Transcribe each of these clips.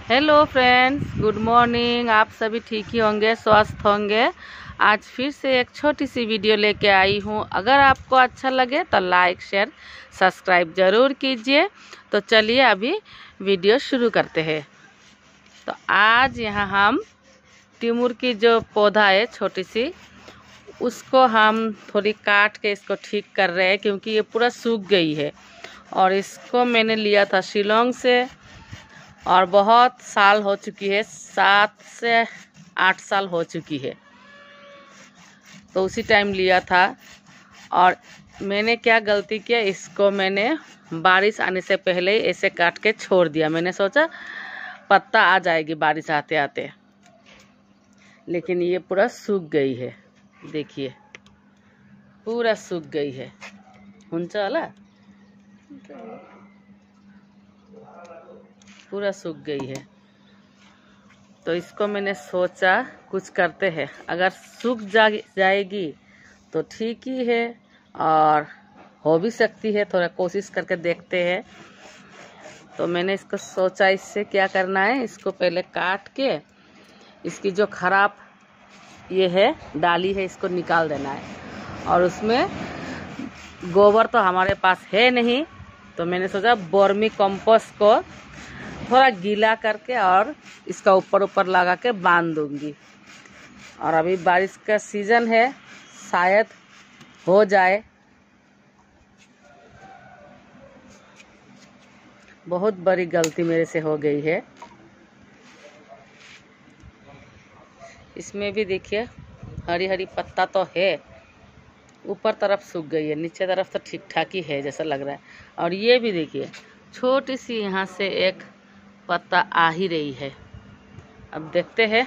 Hello friends, good morning. आप सभी ठीक ही होंगे, स्वस्थ होंगे। आज फिर से एक छोटी सी वीडियो लेके आई हूँ। अगर आपको अच्छा लगे तो लाइक शेयर सब्सक्राइब ज़रूर कीजिए। तो चलिए अभी वीडियो शुरू करते हैं। तो आज यहाँ हम तिमुर की जो पौधा है छोटी सी, उसको हम थोड़ी काट के इसको ठीक कर रहे हैं क्योंकि ये पूरा सूख गई है। और इसको मैंने लिया था शिलोंग से और बहुत साल हो चुकी है, 7 से 8 साल हो चुकी है। तो उसी टाइम लिया था। और मैंने क्या गलती किया, इसको मैंने बारिश आने से पहले ही ऐसे काट के छोड़ दिया। मैंने सोचा पत्ता आ जाएगी बारिश आते आते, लेकिन ये पूरा सूख गई है। देखिए पूरा सूख गई है। हुन्छ होला, पूरा सूख गई है। तो इसको मैंने सोचा कुछ करते हैं, अगर सूख जाएगी तो ठीक ही है और हो भी सकती है, थोड़ा कोशिश करके देखते हैं। तो मैंने इसको सोचा इससे क्या करना है, इसको पहले काट के इसकी जो खराब ये है डाली है इसको निकाल देना है। और उसमें गोबर तो हमारे पास है नहीं, तो मैंने सोचा वर्मी कंपोस्ट को थोड़ा गीला करके और इसका ऊपर लगा के बांध दूंगी। और अभी बारिश का सीजन है, शायद हो जाए। बहुत बड़ी गलती मेरे से हो गई है। इसमें भी देखिए हरी हरी पत्ता तो है, ऊपर तरफ सूख गई है, नीचे तरफ तो ठीक ठाक ही है जैसा लग रहा है। और ये भी देखिए छोटी सी यहाँ से एक पत्ता आ ही रही है। अब देखते हैं,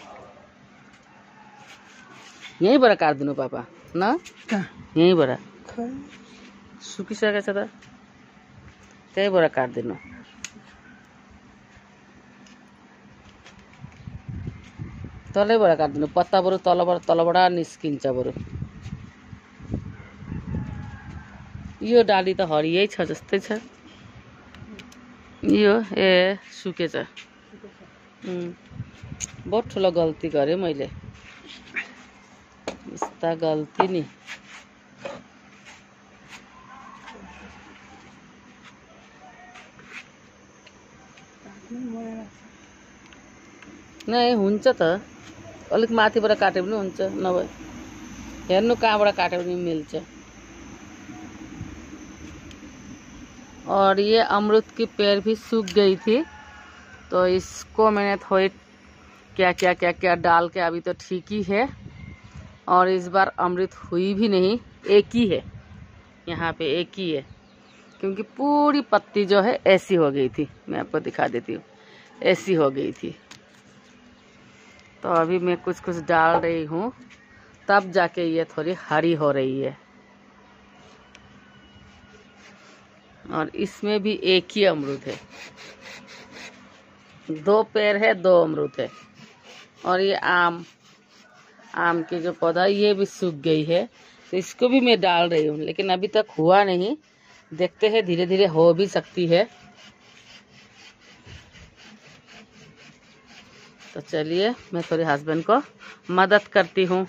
यही बड़ा काट दूँ पापा ना, यही बड़ा सूखी सके था, यही बड़ा काट देना। तलै बड़ा काट दिनु, पत्ता बरु तलबाट निस्किन्छ बरु। यो डाली त हरियै छ जस्तै छ। यो ए सुकेछ। बहुत ठुलो गल्ती गरेँ मैले, यस्ता गल्ती नि। नै हुन्छ त, अलिक माथिबाट काट्यो पनि हुन्छ, नभए हेर्नु कहाँबाट काट्यो पनि मिल्छ। और ये अमरूद की पेड़ भी सूख गई थी, तो इसको मैंने थोड़ी क्या डाल के अभी तो ठीक ही है। और इस बार अमृत हुई भी नहीं, एक ही है, यहाँ पे एक ही है, क्योंकि पूरी पत्ती जो है ऐसी हो गई थी। मैं आपको दिखा देती हूँ, ऐसी हो गई थी। तो अभी मैं कुछ डाल रही हूँ, तब जाके ये थोड़ी हरी हो रही है। और इसमें भी एक ही अमरूद है, 2 पेड़ है, 2 अमरूद है। और ये आम की जो पौधा ये भी सूख गई है, तो इसको भी मैं डाल रही हूँ, लेकिन अभी तक हुआ नहीं। देखते हैं, धीरे धीरे हो भी सकती है। तो चलिए मैं थोड़ी हस्बैंड को मदद करती हूँ।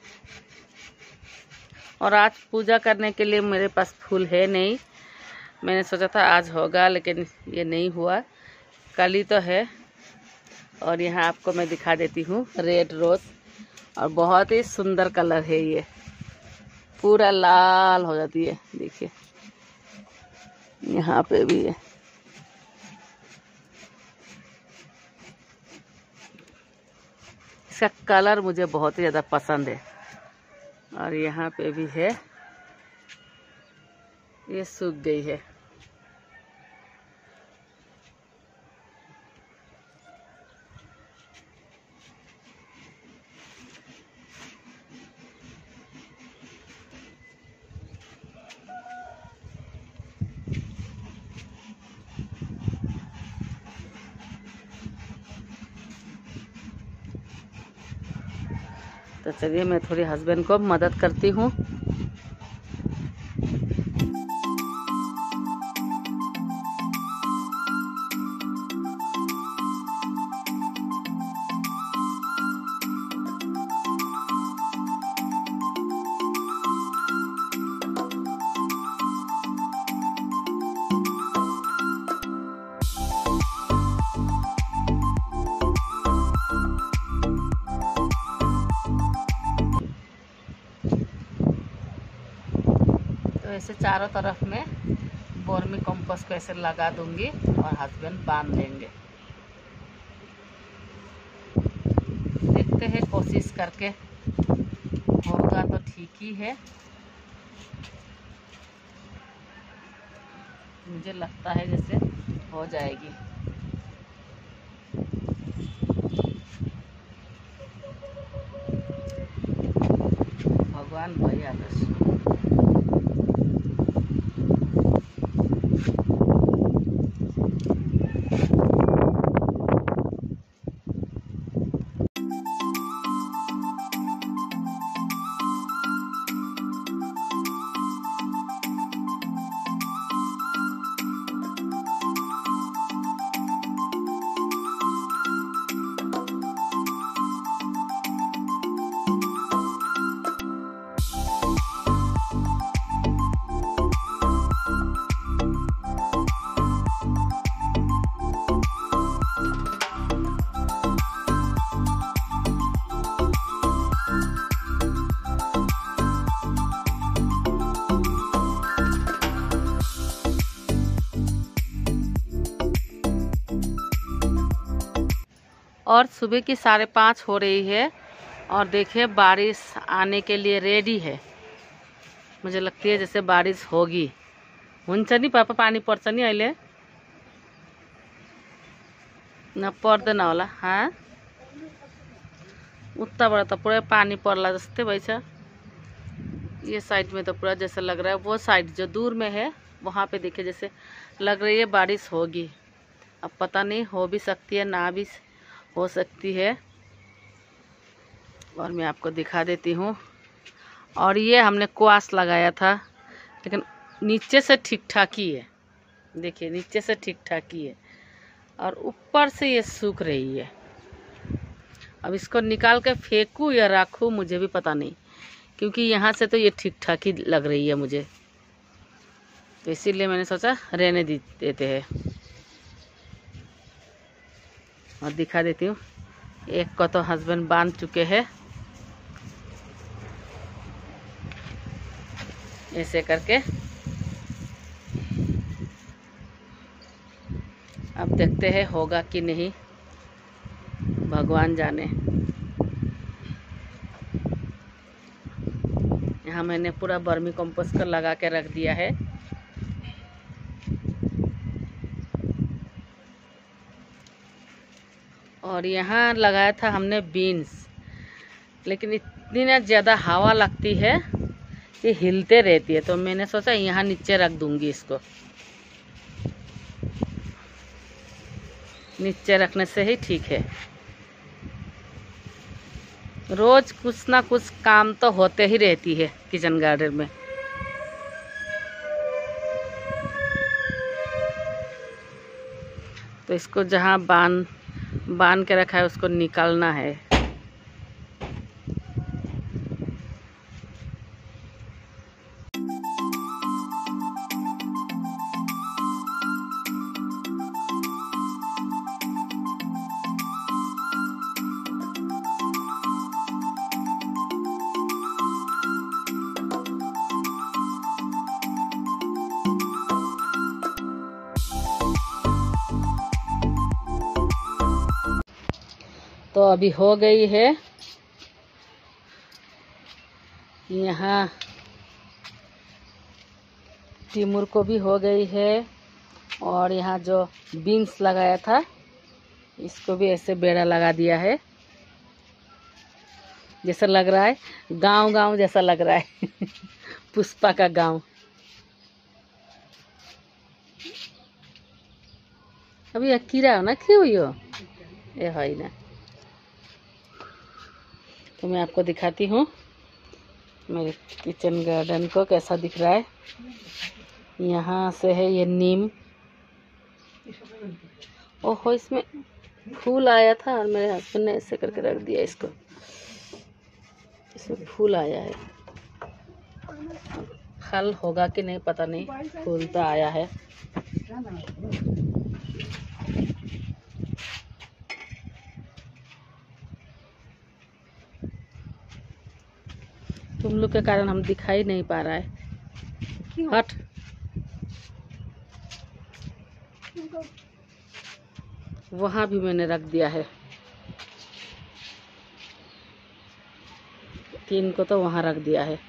और आज पूजा करने के लिए मेरे पास फूल है नहीं। मैंने सोचा था आज होगा, लेकिन ये नहीं हुआ, कल ही तो है। और यहाँ आपको मैं दिखा देती हूँ रेड रोज, और बहुत ही सुंदर कलर है ये, पूरा लाल हो जाती है। देखिए यहाँ पे भी है। इसका कलर मुझे बहुत ही ज़्यादा पसंद है। और यहाँ पे भी है, ये सूख गई है। तो चलिए मैं थोड़ी हस्बैंड को मदद करती हूँ। तो ऐसे चारों तरफ में वर्मी कंपोस्ट को ऐसे लगा दूंगी और हस्बैंड बांध देंगे। देखते हैं, कोशिश करके होगा तो ठीक ही है। मुझे लगता है जैसे हो जाएगी। भगवान भाई आदर्श। और सुबह की 5:30 हो रही है और देखिए बारिश आने के लिए रेडी है। मुझे लगती है जैसे बारिश होगी। हुन्छ नि पापा, पानी पर्छ नि अहिले? न पर्दैन होला। हाँ, उताबाट त पुरै पानी पर्ला जस्तै भएछ। ये साइड में तो पूरा जैसा लग रहा है, वो साइड जो दूर में है वहाँ पे देखिए जैसे लग रही है बारिश होगी। अब पता नहीं, हो भी सकती है, ना भी हो सकती है। और मैं आपको दिखा देती हूँ। और ये हमने कुआस लगाया था, लेकिन नीचे से ठीक ठाक ही है। देखिए नीचे से ठीक ठाक ही है और ऊपर से ये सूख रही है। अब इसको निकाल के फेंकूँ या रखूँ मुझे भी पता नहीं, क्योंकि यहाँ से तो ये ठीक ठाक ही लग रही है मुझे। तो इसीलिए मैंने सोचा रहने देते हैं। और दिखा देती हूँ, एक को तो हस्बैंड बांध चुके हैं ऐसे करके। अब देखते हैं होगा कि नहीं, भगवान जाने। यहाँ मैंने पूरा वर्मी कंपोस्ट कर लगा के रख दिया है। और यहाँ लगाया था हमने बीन्स, लेकिन इतनी ना ज़्यादा हवा लगती है, ये हिलते रहती है, तो मैंने सोचा यहाँ नीचे रख दूंगी इसको। नीचे रखने से ही ठीक है। रोज कुछ ना कुछ काम तो होते ही रहती है किचन गार्डन में। तो इसको जहाँ बांध के रखा है उसको निकालना है। तो अभी हो गई है। यहाँ टिमुर को भी हो गई है। और यहाँ जो बीन्स लगाया था इसको भी ऐसे बेड़ा लगा दिया है। जैसा लग रहा है गांव जैसा लग रहा है पुष्पा का गांव। अभी कीड़ा हो ना, क्यों यो ये है ना। तो मैं आपको दिखाती हूँ मेरे किचन गार्डन को कैसा दिख रहा है। यहाँ से है ये नीम। ओहो, इसमें फूल आया था और मेरे हस्बैंड ने ऐसे करके रख दिया इसको। इसमें फूल आया है, फल होगा कि नहीं पता नहीं, फूल तो आया है। तुम लोग के कारण हम दिखाई नहीं पा रहा है। हट। वहाँ भी मैंने रख दिया है, 3 को तो वहाँ रख दिया है।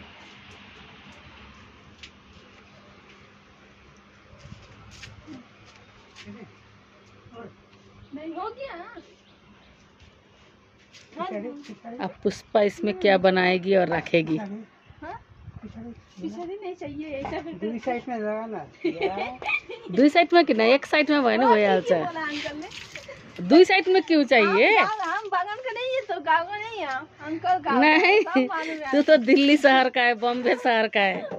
नहीं हो गया। अब पुष्पा इसमें क्या बनाएगी और रखेगी। पिछड़ी नहीं चाहिए, दूसरी साइड में लगाना। दुई साइड में कि नहीं, एक साइड में भए वही हाल छ। दुई साइड में क्यों चाहिए? हम बागान का नहीं है तो गाँव का नहीं है अंकल, गाँव नहीं, तू तो दिल्ली शहर का है, बॉम्बे शहर का है।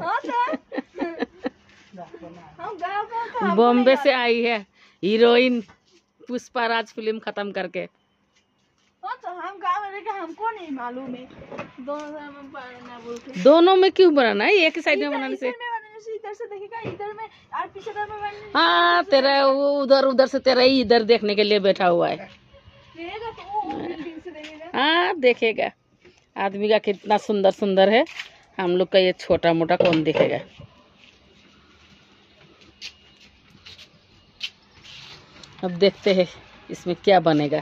हम गाँव का, बॉम्बे से आई है हीरोइन पुष्पा राज फिल्म खत्म करके। तो हम गाँव में रह, हमको नहीं मालूम है। दोनों में क्यों बनाना है? एक ही साइड में बनाने से। इधर से देखेगा, इधर में और पीछे में बनने। हाँ, तेरा वो उधर से तेरा ही इधर देखने के लिए बैठा हुआ है। देखेगा तो वो बिल्डिंग से देखेगा। हाँ, देखेगा। आदमी का कितना सुंदर सुंदर है, हम लोग का ये छोटा मोटा कौन देखेगा। अब देखते हैं इसमें क्या बनेगा।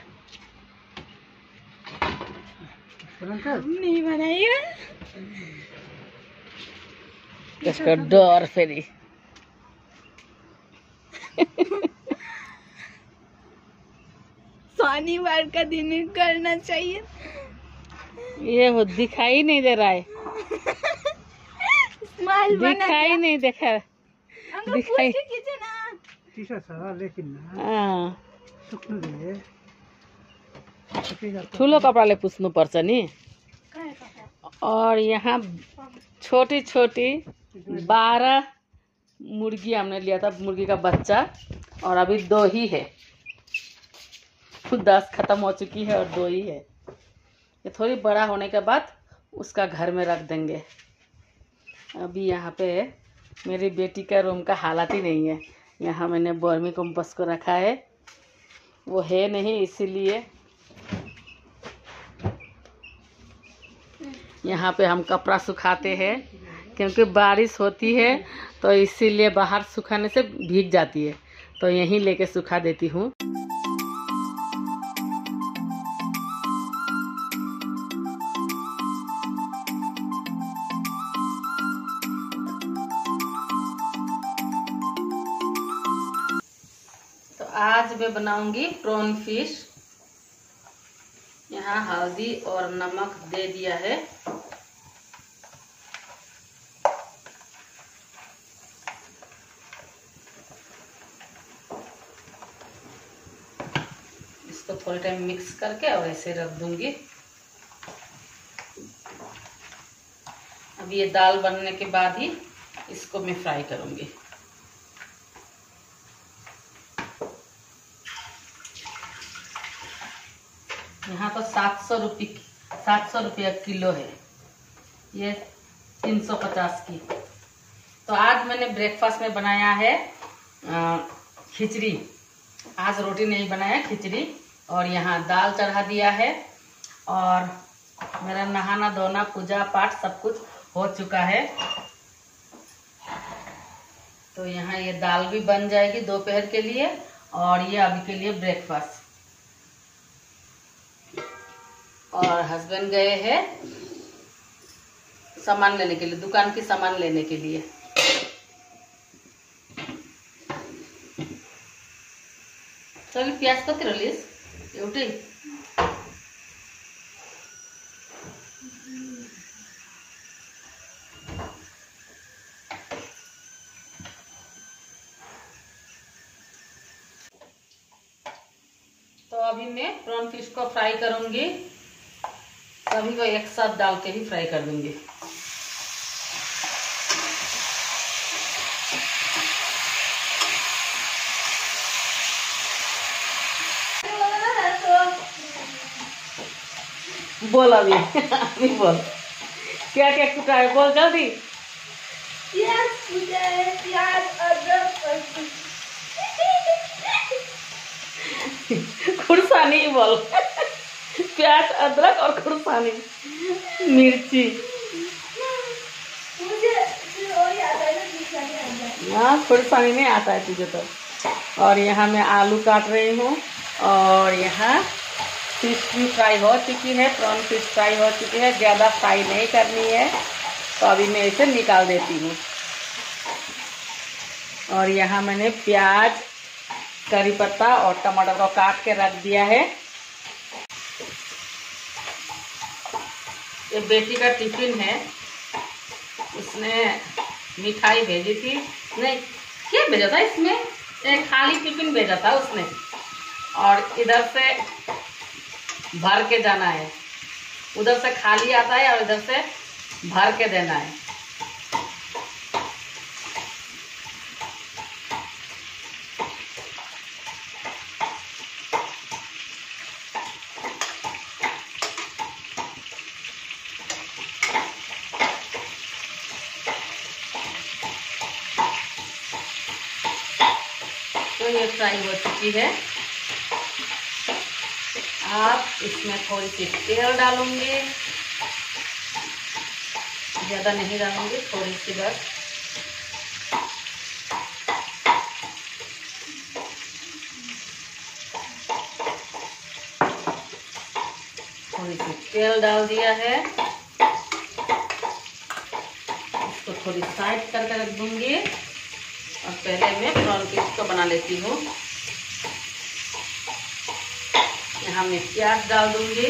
नहीं बनाइए इसका डर फेरी। शनिवार का दिन करना चाहिए। ये वो दिखाई नहीं दे रहा है, स्माइल दिखाई नहीं देखा, दिखाई। लेकिन हाँ, ठुलो कपडाले पुस्नु पर्छ नि। और यहाँ छोटी छोटी 12 मुर्गी हमने लिया था, मुर्गी का बच्चा, और अभी 2 ही है। 10 खत्म हो चुकी है और 2 ही है। ये थोड़ी बड़ा होने के बाद उसका घर में रख देंगे। अभी यहाँ पे मेरी बेटी का रूम का हालत ही नहीं है। यहाँ मैंने वर्मी कंपोस्ट को रखा है, वो है नहीं, इसीलिए यहाँ पे हम कपड़ा सुखाते हैं, क्योंकि बारिश होती है तो इसीलिए बाहर सुखाने से भीग जाती है, तो यहीं लेके सुखा देती हूँ। तो आज मैं बनाऊंगी प्रॉन फिश। यहाँ हल्दी और नमक दे दिया है। इसको थोड़े टाइम मिक्स करके और ऐसे रख दूंगी। अब ये दाल बनने के बाद ही इसको मैं फ्राई करूंगी। यहाँ तो 700 रुपया किलो है, ये 350 की। तो आज मैंने ब्रेकफास्ट में बनाया है खिचड़ी। आज रोटी नहीं बनाया, खिचड़ी। और यहाँ दाल चढ़ा दिया है, और मेरा नहाना धोना पूजा पाठ सब कुछ हो चुका है। तो यहाँ ये दाल भी बन जाएगी दोपहर के लिए, और ये अभी के लिए ब्रेकफास्ट। और हस्बैंड गए हैं सामान लेने के लिए, दुकान की सामान लेने के लिए। चल प्याज कति रलिस एउटै। तो अभी मैं प्रॉन फिश को फ्राई करूंगी, सभी को एक साथ डाल के ही फ्राई कर दूंगी। बोल अभी बोल क्या क्या कुटा है, बोल जल्दी। प्याज अदरक खुरसानी बोल। प्याज अदरक और खुरसानी मिर्ची। मुझे और याद है ना थोड़ी पानी नहीं आता है तुझे तो। और यहाँ मैं आलू काट रही हूँ और यहाँ फिश भी फ्राई हो चुकी है, प्रॉन फिश फ्राई हो चुकी है। ज़्यादा फ्राई नहीं करनी है, तो अभी मैं इसे निकाल देती हूँ। और यहाँ मैंने प्याज, करी पत्ता और टमाटर को काट के रख दिया है। ये बेटी का टिफिन है, उसने मिठाई भेजी थी। नहीं, क्या भेजा था इसमें? एक खाली टिफिन भेजा था उसने, और इधर से भर के जाना है। उधर से खाली आता है और इधर से भर के देना है। तो ये फ्राई हो चुकी है। आप इसमें थोड़ी सी तेल डालूंगी, ज़्यादा नहीं डालूंगी, थोड़ी सी बस। थोड़ी सी तेल डाल दिया है। इसको थोड़ी साइड करके रख दूंगी और पहले मैं प्रॉन फिश को बना लेती हूँ। यहाँ मैं प्याज डाल दूंगी।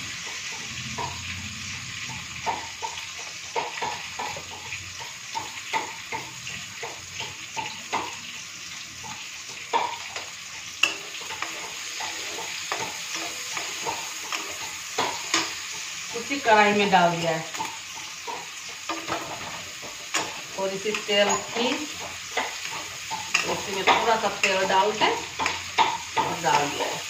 उसी कढ़ाई में डाल दिया है। थोड़ी सी तेल थी, उसी में थोड़ा सा तेल डाल के और डाल दिया है।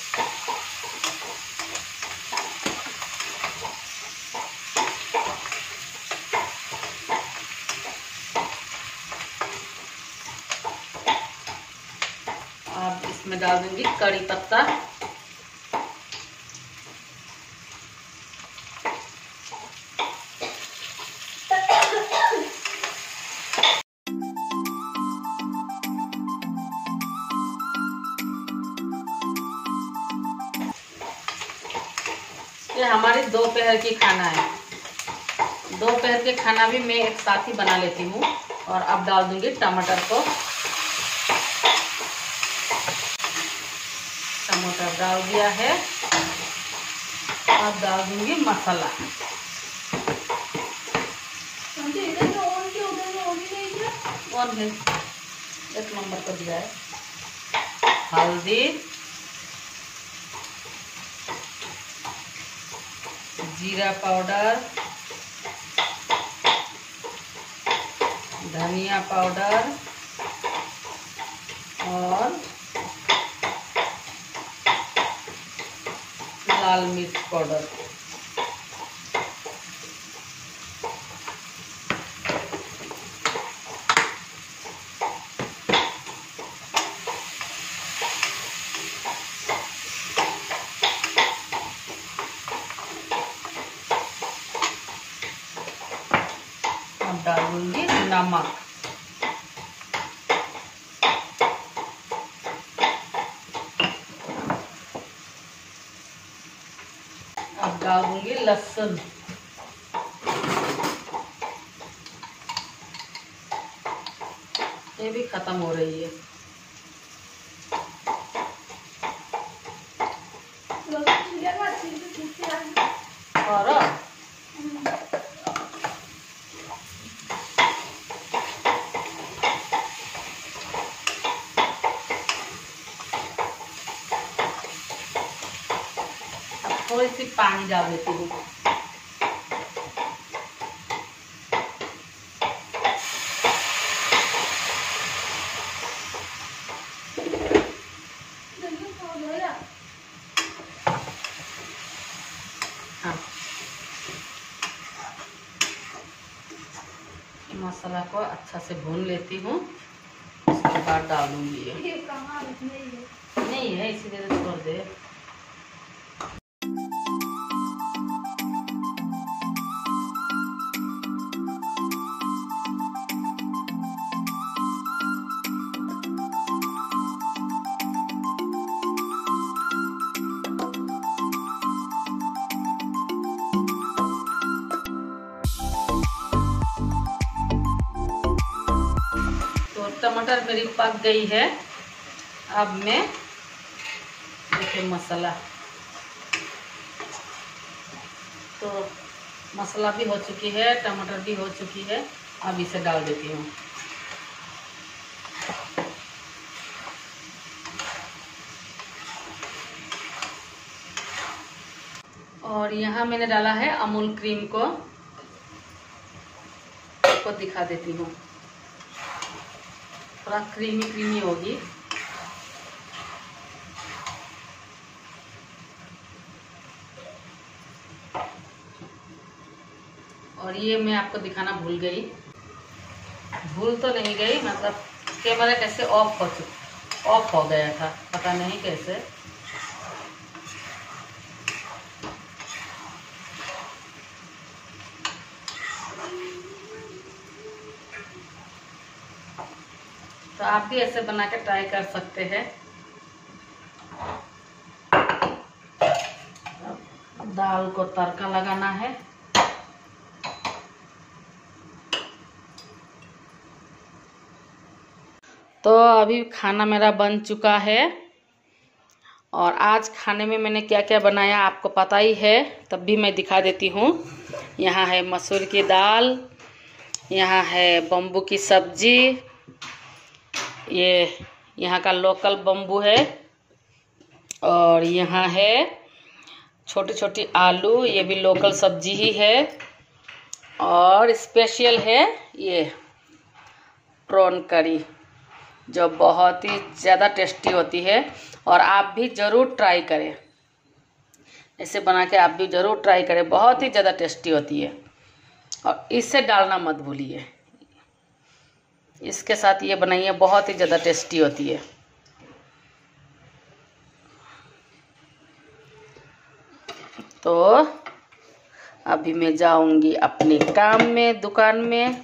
अब इसमें डाल दूंगी कड़ी पत्ता। ये हमारी दोपहर की खाना है। दोपहर के खाना भी मैं एक साथ ही बना लेती हूँ। और अब डाल दूंगी टमाटर को। टमाटर डाल दिया है। अब डाल दूंगी मसाला। और है, एक नंबर पर दिया है। हल्दी, जीरा पाउडर, धनिया पाउडर और लाल मिर्च पाउडर। अब डाल दूंगी नमक। अब डाल दूंगी लहसुन। ये भी खत्म हो रही है। और थोड़ी सी पानी डाल देती हूँ। हाँ, मसाला को अच्छा से भून लेती हूँ, उसके बाद डाल दूंगी। ये नहीं है, इसीलिए छोड़ दे। टमाटर मेरी पक गई है। अब मैं देखिए मसाला, तो मसाला भी हो चुकी है, टमाटर भी हो चुकी है। अब इसे डाल देती हूँ। और यहाँ मैंने डाला है अमूल क्रीम को, आपको दिखा देती हूँ। थोड़ा क्रीमी क्रीमी होगी। और ये मैं आपको दिखाना भूल गई, भूल तो नहीं गई, मतलब कैमरा कैसे ऑफ हो गया था, पता नहीं कैसे। तो आप भी ऐसे बना के ट्राई कर सकते हैं। दाल को तड़का लगाना है। तो अभी खाना मेरा बन चुका है। और आज खाने में मैंने क्या क्या बनाया आपको पता ही है, तब भी मैं दिखा देती हूँ। यहाँ है मसूर की दाल, यहाँ है बम्बू की सब्जी, ये यहाँ का लोकल बम्बू है, और यहाँ है छोटी छोटी आलू, ये भी लोकल सब्जी ही है। और स्पेशल है ये प्रॉन करी, जो बहुत ही ज़्यादा टेस्टी होती है। और आप भी ज़रूर ट्राई करें, ऐसे बना के आप भी ज़रूर ट्राई करें, बहुत ही ज़्यादा टेस्टी होती है। और इसे डालना मत भूलिए, इसके साथ ये बनाइए, बहुत ही ज़्यादा टेस्टी होती है। तो अभी मैं जाऊंगी अपने काम में, दुकान में।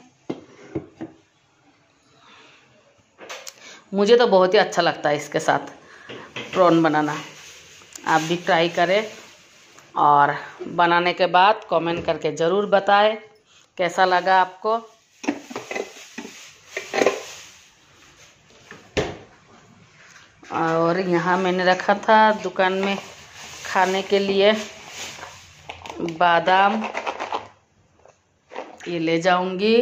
मुझे तो बहुत ही अच्छा लगता है इसके साथ प्रॉन बनाना। आप भी ट्राई करें और बनाने के बाद कमेंट करके ज़रूर बताएं कैसा लगा आपको। और यहाँ मैंने रखा था दुकान में खाने के लिए बादाम, ये ले जाऊंगी।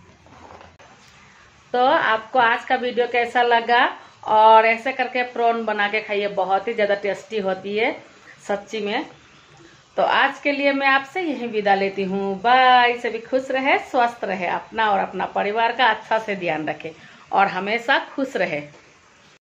तो आपको आज का वीडियो कैसा लगा? और ऐसे करके प्रॉन बना के खाइए, बहुत ही ज़्यादा टेस्टी होती है सच्ची में। तो आज के लिए मैं आपसे यहीं विदा लेती हूँ। बाय। सभी खुश रहे, स्वस्थ रहे, अपना और अपना परिवार का अच्छा से ध्यान रखें और हमेशा खुश रहे।